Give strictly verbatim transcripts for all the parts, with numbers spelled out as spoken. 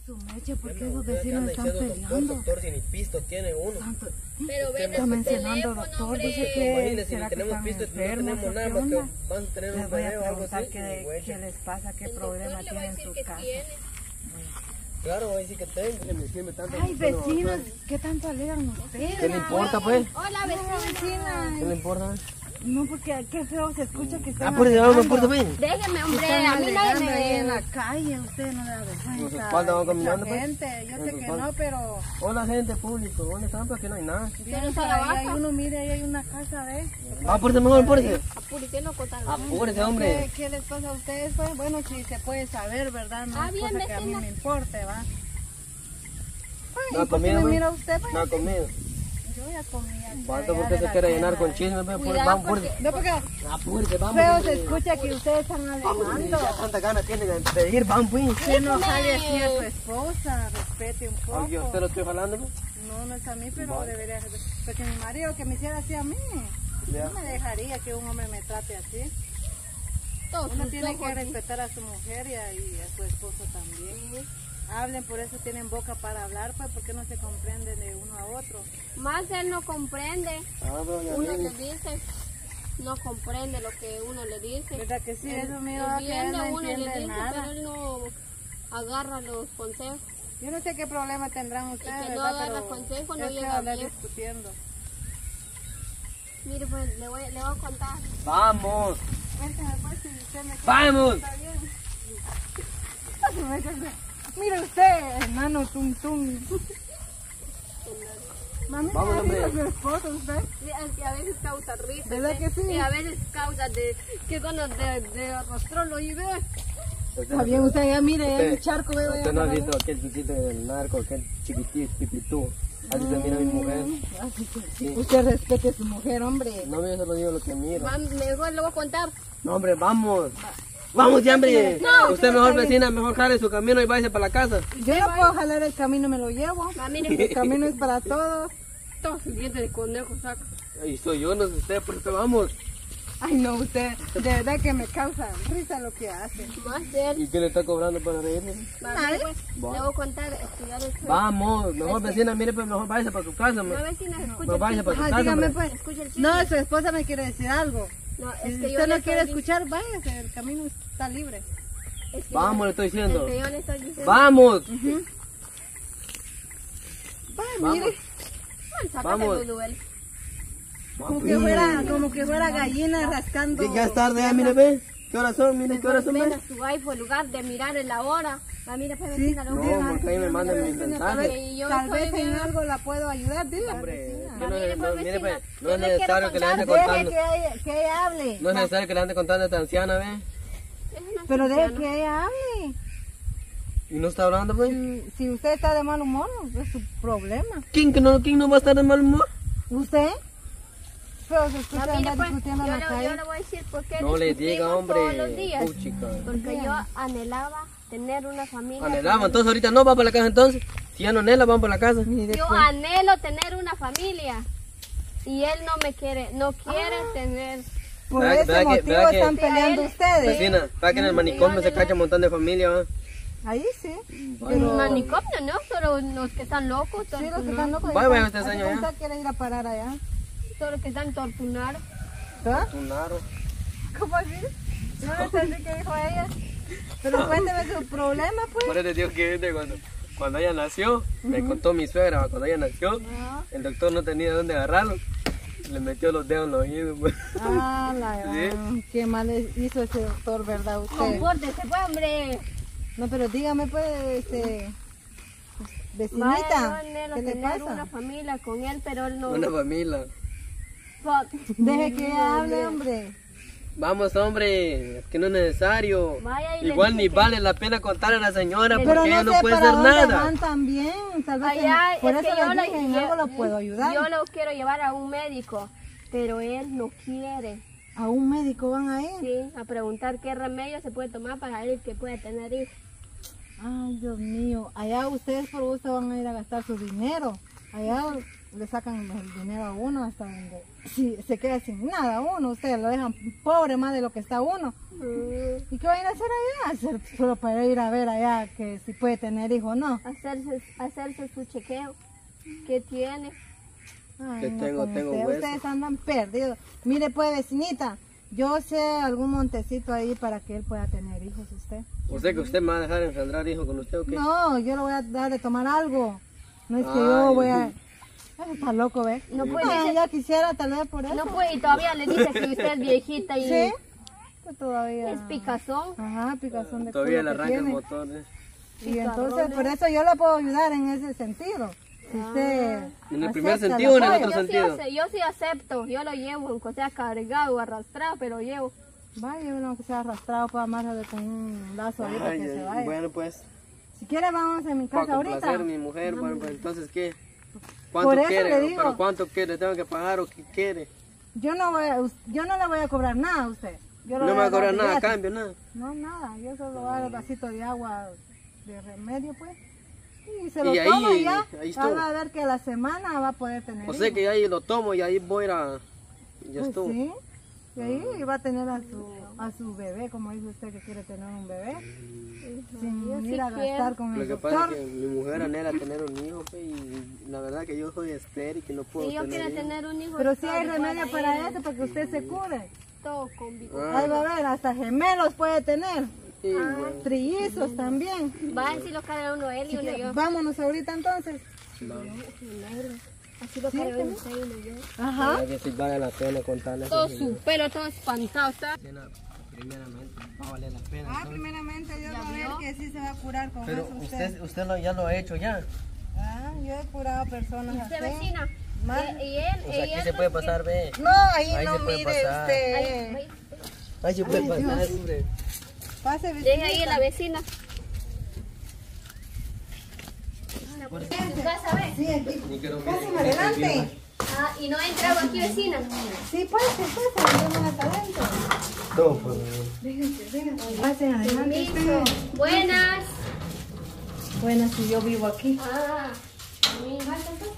su mecha, porque esos vecinos están peleando. Doctor, si ni pisto tiene uno. Santo. Pero ven Está mencionando, doctor, dice que Imagínese, si será no que tenemos están pisto, no enfermos, tenemos ¿o nada qué más que onda? van a tener Les un voy bebé a o algo preguntar así. qué, güey. qué les pasa, qué el problema doctor le va a tienen en decir su que casa. tiene. Claro, voy a decir que tengo. Que me sirve tanto. Ay, vecinos, ¿qué tanto alegran ustedes? ¿Qué le importa, pues? Hola, vecina. ¿Qué le importa? No, porque qué feo se escucha que están Ah, por eso no me alegando. importa, pues. Déjeme, hombre, Están a mí nadie alegando ahí en me... la calle, usted no le da Con su vergüenza. espalda van Hay caminando, mucha pues. gente, yo Con sé su que espalda. no, pero Hola, gente, público. ¿Dónde están? Porque no hay nada. bien, se por la ahí baja. hay uno, mire, ahí hay una casa, ¿ve? Apúrese mejor, apúrese. Apúrese, no contar. Apúrese, ¿Qué, hombre. ¿Qué les pasa a ustedes, pues? Bueno, si se puede saber, ¿verdad? No Ah, es bien, cosa que a mí vecina. me importe, ¿va? Ay, No ha ¿y por qué comido, me pues? mira usted, pues? No ha comido. Yo ya comí. ya- ¿Cuánto ya porque de se la quiere cena, llenar con ¿eh? chisme? Pues, Cuidado, vamos, porque- apúrese. No, porque Apúrese, vamos. feo hombre. se escucha que ustedes están Vamos, hombre, alegando. ya tanta ganas tiene de de ir, vamos, pues. Que no jale así a su esposa, respete un poco. Oye, ¿usted lo estoy jalando, pues? No, no es a mí, pero Vale. debería ser. Porque mi marido que me hiciera así a mí, Ya. no me dejaría que un hombre me trate así. Todos Uno sus tiene ojos, que respetar a su mujer y a, y a su esposo también. Hablen, por eso tienen boca para hablar, pues, porque no se comprenden de uno a otro. Más él no comprende. Ah, doña Uno Lili. le dice, no comprende lo que uno le dice. ¿Verdad que sí? El- Eso mío, el que bien él de no uno le entiende dice, nada. pero él no agarra los consejos. Yo no sé qué problema tendrán ustedes, que no ¿verdad? agarra Pero consejo, no es que llega andar bien. discutiendo. Mire, pues le voy, le voy a contar. Vamos. Cuéntame, pues, si usted me Vamos. está bien. Mire usted, hermano, tum tum. Mami, Vamos, ¿me hombre. ha visto a su esposo usted? Sí, es que a veces causa risa. ¿Verdad que sí? Y a veces causa de que ganas de, de arrastrarlo y ve. Está bien, usted ya mire, hay un Usted- charco, veo. Usted no ha visto aquel chiquito del narco, aquel chiquitito, pipitú. Así se mira mi mujer. Así que Sí. usted respete a su mujer, hombre. No, yo solo digo lo que miro. Va, mejor le voy a contar. No, hombre, vamos. Vamos, ya, hombre. No, Usted sí, mejor está bien. vecina, mejor jale su camino y váyase para la casa. Yo no puedo jalar el camino, me lo llevo. Va, mire, El camino es para todos. todos sus dientes de conejo saca. Y soy yo, no sé usted, por eso vamos. Ay, no, usted, de verdad que me causa risa lo que hace. Más de él. ¿Y qué le está cobrando para reírme? Va, Nada. mire, pues, le voy a contar, estudiar el Vamos, mejor vecina, mire, pues mejor váyase para su casa. No, me- vecina, escucha No el vaya chisme. para su Ajá, casa, dígame hombre. pues. Escucha el chisme. No, su esposa me quiere decir algo. No, Si es que yo usted le no quiere estoy escuchar, váyase, el camino está libre. dic- es que Vamos, yo- le estoy diciendo. es que yo le estoy diciendo. Vamos. Vaya, Vamos. mire, Ay, sácate Vamos. el duelo. como que fuera, como que fuera gallina rascando. Ya, ya es tarde, ya, mire, ve. ¿Qué horas son? Mire, ¿qué horas son? Ven ve? a su iPhone en lugar de mirar en la hora. Va, mire, pues, Sí. vecina, lo No, que- porque ahí me mandan mis Tal mensajes. vez, Y yo tal estoy vez en bien. algo la puedo ayudar, dile. Hombre, yo Va, no, mire, no, pues, mire, vecina, pues, no yo es le quiero necesario que le ande contar. Deje contando. que ella, que ella hable. No es necesario que le ande contando a esta anciana, ve. Es una Pero deje anciana. que ella hable. Y no está hablando, pues. Si, si usted está de mal humor, es su problema. ¿Quién, que no, ¿Quién no va a estar de mal humor? ¿Usted? Pero se escucha No, mire, andar pues, discutiendo yo, en la le, yo calle. le voy a decir por qué No le discutimos diga, hombre. todos los días. Puchica. Porque yo anhelaba tener una familia. Anhelaba, entonces ahorita no va para la casa entonces. Si ya no anhela, vamos para la casa. Mire, Yo pues, anhelo tener una familia. Y él no me quiere, no quiere tener. por ¿Verdad- ese verdad que- motivo verdad que- están Sí, a peleando él- ustedes. Vecina, para que en el manicomio se cacha un montón de familia, ¿va? Ahí sí. Un Pero manicomio, ¿no? Solo los que están locos. sí, los que tortunados. están locos. Vaya, vaya, están- este ¿hace señor, cuánto quiere ir a parar allá? Todos los que están tortunados. ¿Ah? Un naro. ¿Cómo así? No entendí qué dijo ella. Pero cuénteme su problema, pues. Por eso digo que de cuando, cuando ella nació, me contó mi suegra, cuando ella nació, Ah, el doctor no tenía dónde agarrarlo. Le metió los dedos en los oídos, pues. ah, la gran. Qué mal hizo ese doctor, ¿verdad? Usted. Compórtese, pues, hombre. No, pero dígame, pues, este. Vaya, yo Vecinita, anhelo ¿qué le tener una pasa? familia con él, pero él no. Una familia. Deje que ella hable, hombre. Vamos, hombre, es que no es necesario. Vaya y le Igual dice ni que- vale la pena contarle a la señora Pero Pero porque ella no no sé puede para hacer dónde nada. van también. Tal vez Allá, en- por es eso que yo les lo, dije, en yo- algo lo puedo ayudar. Yo lo quiero llevar a un médico, pero él no quiere. A un médico van a ir. Sí, a preguntar qué remedio se puede tomar para él que pueda tener hijos. Ay, Dios mío. Allá ustedes por gusto van a ir a gastar su dinero. Allá le sacan el dinero a uno hasta donde si se queda sin nada uno, ustedes lo dejan pobre más de lo que está uno. ¿Y qué van a hacer allá? Hacer, solo para ir a ver allá que si puede tener hijo o no. Hacerse, hacerse su chequeo. ¿Qué tiene? Ay, Que no, tengo, con tengo usted. hueso. Ustedes andan perdidos. Mire pues, vecinita, yo sé algún montecito ahí para que él pueda tener hijos usted. ¿O sea que usted me va a dejar engendrar hijo con usted o qué? No, yo le voy a dar de tomar algo. No es que Ay. yo voy a... Ay, está loco, ¿ves? No puede No, ser- ya quisiera tal vez por eso. No puede, y todavía le dice que usted es viejita y Sí, que todavía... es picazón. Ajá, picazón de Todavía culo le que arranca el tiene. motor. ¿eh? Y entonces por eso yo le puedo ayudar en ese sentido. Si usted ¿En el primer acepta sentido o en el apoyo. otro Yo sí, sentido? ace- yo sí acepto, yo lo llevo, aunque sea cargado, arrastrado, pero llevo. Vaya, uno que sea arrastrado para amarrarle con un lazo ahí para Ay, que se ay, vaya. bueno, pues, Si quiere vamos a mi para casa ahorita. complacer a mi mujer, bueno, pues entonces, ¿qué? Por ¿Cuánto eso quiere? le digo. ¿Pero cuánto quiere? ¿Tengo que pagar o qué quiere? Yo no voy a, yo no le voy a cobrar nada a usted. Yo le No voy me va a dar cobrar nada a gratis. cambio, nada. No, nada. Yo solo voy a dar un vasito de agua de remedio, pues. Y se lo Y ahí- toma y ya. ahí estuvo. Va a ver que a la semana va a poder tener O sea hijos. que ahí lo tomo y ahí voy a ir a... Ya Pues estuvo. sí. Y ahí va a tener a su, a su bebé, como dice usted que quiere tener un bebé. Sin Yo sí ir a quiero. gastar con Lo el que pasa doctor. es que mi mujer anhela tener un hijo, pues, y la verdad que yo soy estéril y no puedo Si yo tener quiero hijos. tener un hijo, Pero sí todo hay igual remedio a para él, eso, para que usted se cure. todo con vida. Ah, Ahí va a ver, hasta gemelos puede tener. sí, bueno. Trillizos también. Va a decir lo carga uno él y uno yo. Vámonos ahorita entonces. Así lo carga usted y uno yo. Ajá. Para que sí vale la pena contarles. Todo su pelo, todo espantado, ¿está? Primeramente, va a valer la pena. Ah, ¿no? primeramente Dios ¿Ya va a ver vio? que sí se va a curar con Pero eso usted. usted, usted lo, ya lo ha hecho ya. Ah, yo he curado personas ¿Usted así. vecina? Más- ¿Y, y él? O sea, ¿Y aquí él se no puede es pasar, ve. No, ahí, Ahí no se puede mire pasar. que- usted. Ahí, ahí. Ahí se puede Ay, pasar, Dios. hombre. Pase Deja ahí a vecinita. la vecina. ¿Su casa, ve? Sí, aquí. Ni que lo Pásame miren, adelante. Ah, ¿y no ha entrado aquí, vecina? Sí, pase, pase, vamos hasta adentro. Todo, pues. Vénganse, vénganse. Pasen adelante. Permiso. ustedes. Buenas. Bueno, si yo vivo aquí. Ah, mira.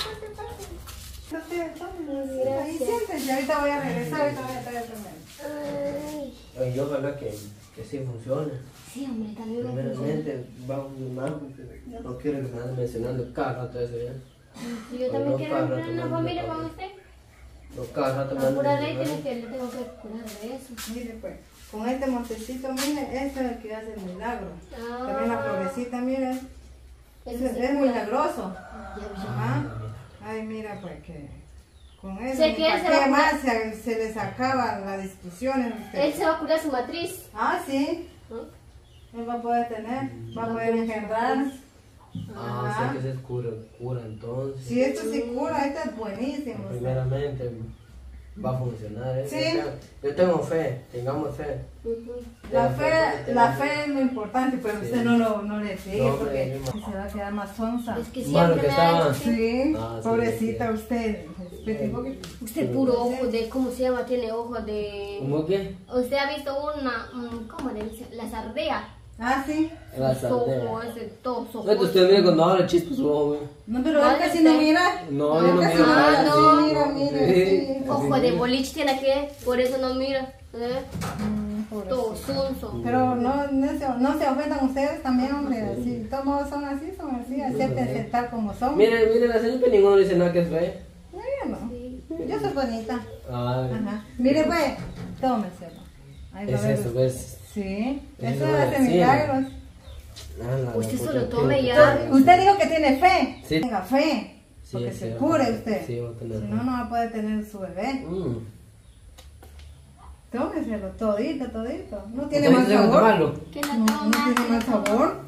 Ahí siéntense, ahorita voy a regresar, ahorita voy a traer el remedio. Ay, Ay, yo ojalá que, que sí funcione. sí, hombre, también lo funciona. Primeramente, vamos a más porque no quiero que me anden mencionando cada rato eso ya. Si yo también No, quiero cada entrar rato en una me familia anda con para- usted. No, cada rato me Por andan pura ley mencionando. tiene que, le tengo que curar de eso. Mire pues, con este montecito, mire, este es el que hace el milagro. Ah. También la florecita, mire, es, Eso es, sí es cura. milagroso. Ya vi. Ajá. Ay, mira pues que con eso, Se ni quiere, pa' se va qué a más se, se les acaba las discusiones. usted. Él se va a curar su matriz. Ah, sí, ¿No? él va a poder tener, va a poder engendrar. Ah, o sea que se cura, cura entonces. Si esto sí cura, esto es buenísimo. usted. Primeramente va a funcionar. ¿eh? Sí. Yo tengo fe, tengamos fe. Ujú. La Tengo fe, la tenemos fe es lo importante, pero Sí. usted no lo no le sigue No, porque hombre, se va a quedar más sonsa. Es que Malo siempre que me ha estaba. hecho así. Sí, Ah, sí, pobrecita sí. usted. Respete, porque- Usted puro ojo de, ¿cómo se llama? Tiene ojo de... ¿Cómo qué? Usted ha visto una, mm, ¿cómo le dice? La sardea. Ah, sí. La Sus ojos, sardea. ese, todos ojos. Vete usted mira cuando habla chispa su ojo, güey. No, pero ¿Cuál él casi es no usted? mira. No, yo no casi miro mira, nada, sí, no. mira, mira, Sí. sí. Ojo de boliche tiene aquí, por eso no mira. ¿eh? Mm, Todo pobrecito. sunso. Pero no, no, se, no se ofendan ustedes también, hombre. Así, todos modos son así, son así. Acéptense tal como son. Mire, mire, la señora ninguno le dice nada que es fe. Bueno, Sí. yo soy bonita. Ay, Ajá. Mire, pues, tómeselo. Ahí va a es ver. eso, ¿ves? Sí, Eso eso es hace así. milagros. Ah, la- Usted la solo puta tome que- ya. Usted dijo que tiene fe. Sí. Tenga fe. Sí, Porque sí, se va a cure tener- usted. sí, va a tener Si fe. no, no va a poder tener su bebé. Mm. Tómeselo todito, todito. No tiene ¿Ustedes mal saben sabor. tomarlo? ¿Qué la No, no toma? tiene mal sabor.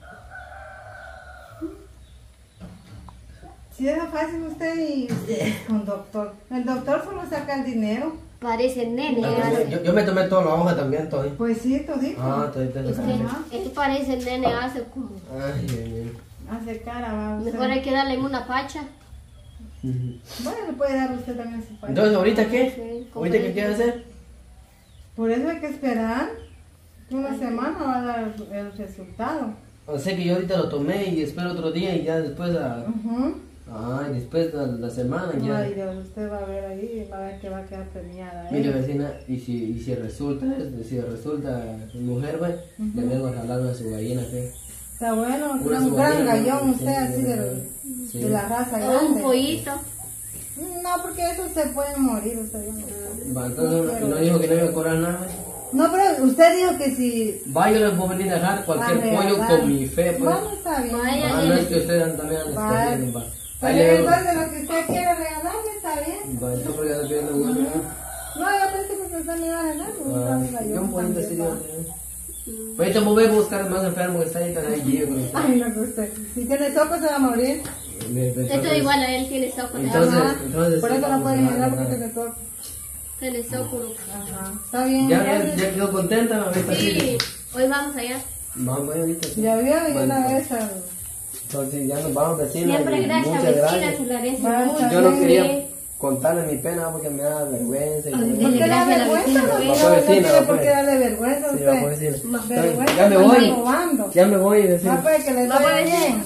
Si deja fácil usted y con doctor. El doctor solo saca el dinero. Parece nene. Ah, hace. Yo, yo me tomé toda la hoja también, Toy. Pues sí, todito. Ah, Toy, te Usted, él parece nene, hace como. Ay, Dios mío. Hace cara, va usted. Mejor hay que darle una pacha. Ujú. Bueno, le puede dar usted también su país. Entonces, ¿ahorita qué? Sí, ¿Ahorita qué quiere hacer? Por eso hay que esperar. Una semana va a dar el resultado. O sea que yo ahorita lo tomé y espero otro día y ya después a... Ujú. Ay, después de la semana ya. Ay Dios, usted va a ver ahí y va a ver que va a quedar premiada. Mire ¿eh? vecina, y si, y si resulta, si resulta mujer, pues, le vengo a jalar a su gallina, ¿qué? Está bueno, Una un gran submarina, gallón ¿no? usted Sí, así sí, de, sí. de la raza O un grande. pollito. No, porque esos se pueden morir, usted ya no. Va, entonces no, no dijo que no iba a cobrar nada. No, pero usted dijo que si... Va, yo les voy a venir a dejar cualquier a pollo regalar. con mi fe, pues. Bueno, está bien. Vaya. Ah, no es que ustedes también han Va. escogido, va. Pero Ahí le digo, entonces lo que usted quiere regalarme está bien. va, entonces porque ya no quiero gusto. No, yo pensé que usted me iba a regalar. Ah, yo un poquito así, yo. Pues yo me voy a buscar el más enfermo que está ahí, que ahí llego. Ay, no, que usted. Si tiene soco se va a morir. Esto igual a él tiene soco. Entonces, Ajá. entonces. Por sí, eso no vamos puede a llegar dejar, porque ¿verdad? tiene soco. Tiene soco. Ajá. Está bien. Ya, ya, ya quedó contenta, ahorita Sí, sí. hoy vamos allá. Vamos ahorita. sí. Ya vio, y Bueno, una pues, vez al... entonces ya nos vamos vecinos. Siempre y gracias, muchas vecina, gracias. se le agradece Va, mucho. está Yo no bien. quería contarle mi pena porque me da vergüenza. Y Ay, todo. ¿Por qué le da Gracias a la vergüenza? vecina, No, pues. no, Va, pues, no vecina, tiene va, por pues. qué darle vergüenza a Sí, usted. va, pues, vecina. Vergüenza Ya me cuando voy. anda robando. Ya me voy, vecino. Va, pues, que le Va, vaya pues, bien.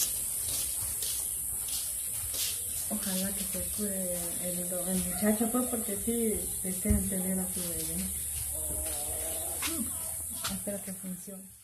Ojalá que se cure el, el muchacho, pues, porque sí, desea entender a su bebé. Espero que funcione.